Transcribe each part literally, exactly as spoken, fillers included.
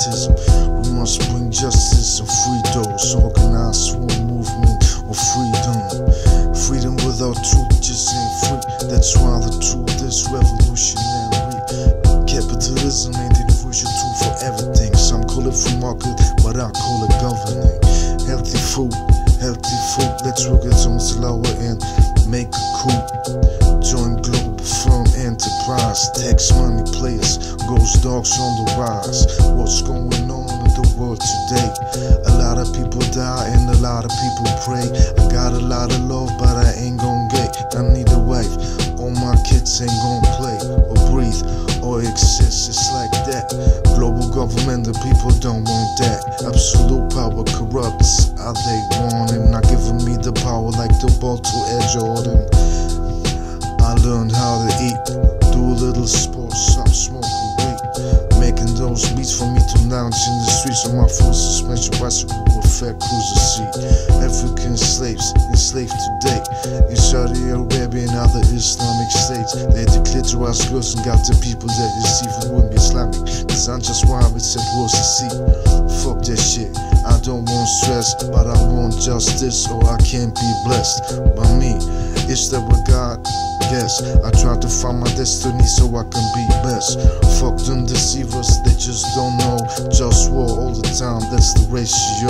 favoritism. We must bring justice and free those. Organize one movement of freedom. Freedom without truth just ain't free. That's why the truth is revolutionary. Capitalism ain't the universal tool for everything. Some call it free market, but I call it governing. Healthy food, healthy food. Let's work it on the lower end. Make a coup. Join global firm enterprise. Tax money players, ghost dogs on the rise. What's going on in the world today? A lot of people die and a lot of people pray. I got a lot of love, but I ain't gon' get. I need a wife. All my kids ain't gon' play or breathe or exist. It's like that. Global government, the people don't want that. Absolute power corrupts. All they want it, not giving me the power like the ball to Air Jordan. I learned how to eat, do a little sports, stop smoking weed, making those beats for me to lounge in the streets on my full suspension bicycle with fat cruiser seat. African slaves enslaved today in Saudi Arabia and other Islamic states. They declared to us girls and got the people that deceive it wouldn't be Islamic. Cause I'm just why it said was to see. Fuck that shit. I don't want stress, but I want justice or I can't be blessed by me. Is that what God? Yes, I try to find my destiny so I can be best. Fuck them deceivers, they just don't know. Just war all the time, that's the ratio.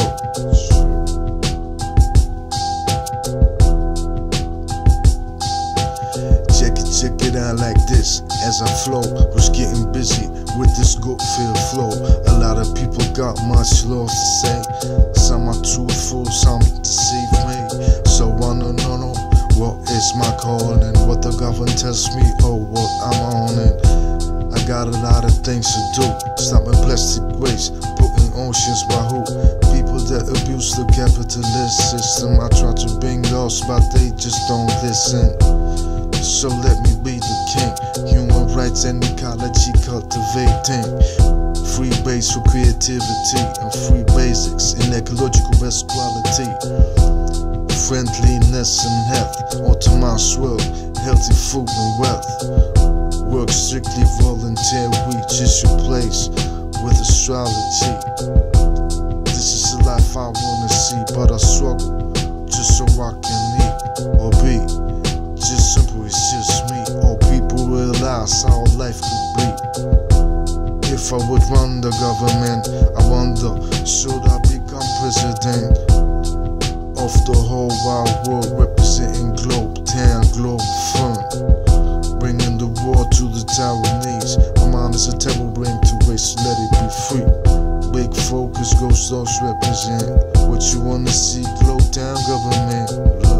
Check it, check it out like this. As I flow, was getting busy with this good feel flow. A lot of people got much love to say. Some are truthful, some deceive me. So I don't know what is my calling, what the government tells me, oh what I'm on it. I got a lot of things to do. Stopping plastic waste, putting oceans by who? People that abuse the capitalist system. I try to bring laws, but they just don't listen. So let me be the king. Human rights and ecology cultivating. Free base for creativity and free basics in ecological best quality. Friendliness and health, Optimus world, healthy food and wealth. Work strictly volunteer, reach is your place with astrology. This is the life I wanna see, but I struggle just so I can eat or be. Just simple, it's just me. All people realize how life could be. If I would run the government, I wonder, should I become president of the whole wide world, representing Globe Town, Globe Firm, bringing the war to the Taiwanese. My mind is a table brain to waste, let it be free. Big focus, ghost dogs represent what you wanna see. Globe Town government.